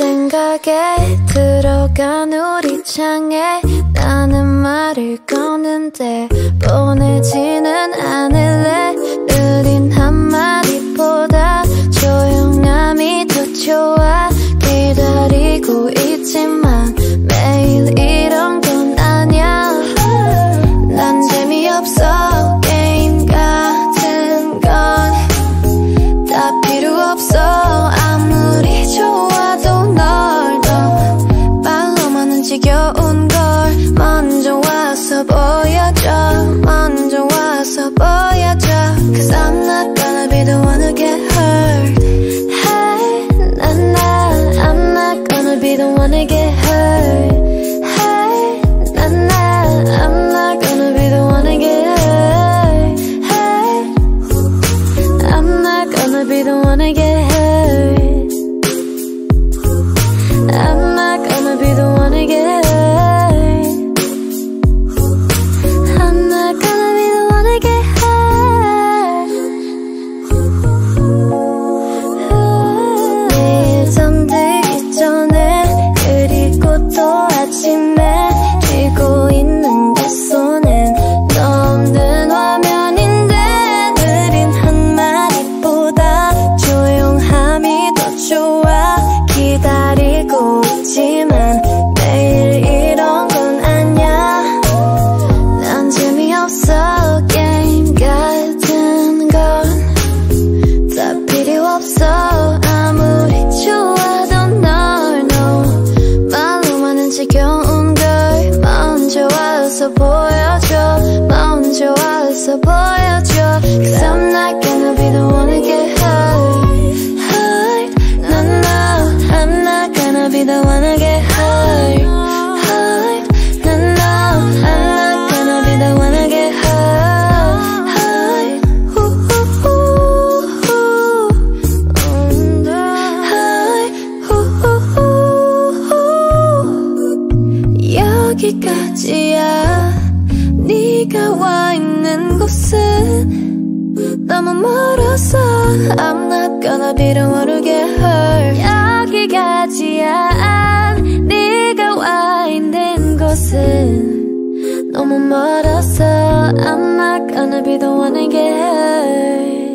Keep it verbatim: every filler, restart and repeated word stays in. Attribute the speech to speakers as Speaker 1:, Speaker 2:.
Speaker 1: 생각에 들어간 우리 창에 나는 말을 거는데 보내지는 않을래. 느린 한마디보다 조용함이 더 좋아. 기다리고 있지만 매일 이런 건 아냐. 난 재미없어. 게임 같은 건 다 필요 없어. 아무리 좋아도 널 더 말로만은 지겨운 걸 먼저 와서 보여줘. 먼저 와서 보여줘. Cause I'm not gonna be the one to get hurt. Hey, nah, nah, I'm not gonna be the one to get hurt. Hey, nah, nah, I'm not gonna be the one to get hurt. Hey, I'm not gonna be the one to get hurt. I'm not gonna be the one to get hurt. I'm not gonna be the one to get hurt. 내일 잠들기 전에 그리고 또 아침에 쥐고 있는 내 손엔 너 없는 화면인데 느린 한마디보다 조용함이 더 좋아. 기다리고 있지만 매일 이런 건 아냐. 난 재미없어. 게임 같은 건 다 필요 없어. 아무리 좋아도 널 no 말로만은 지겨운 걸 먼저 와서 보여줘. 먼저 와서 보여줘. Cause I'm not gonna be the one to get hurt. Hurt, no, no, I'm not gonna be the one to get hurt. Hurt, no, no, I'm not gonna be the one to get hurt. Hurt, ooh, ooh, ooh, ooh. Hurt, ooh, ooh, ooh. 여기까지야. 네가 와 있는 곳은 너무 멀어서 I'm not gonna be the one to get hurt. 여기까지야. 네가 와 있는 곳은 너무 멀어서 I'm not gonna be the one to get hurt.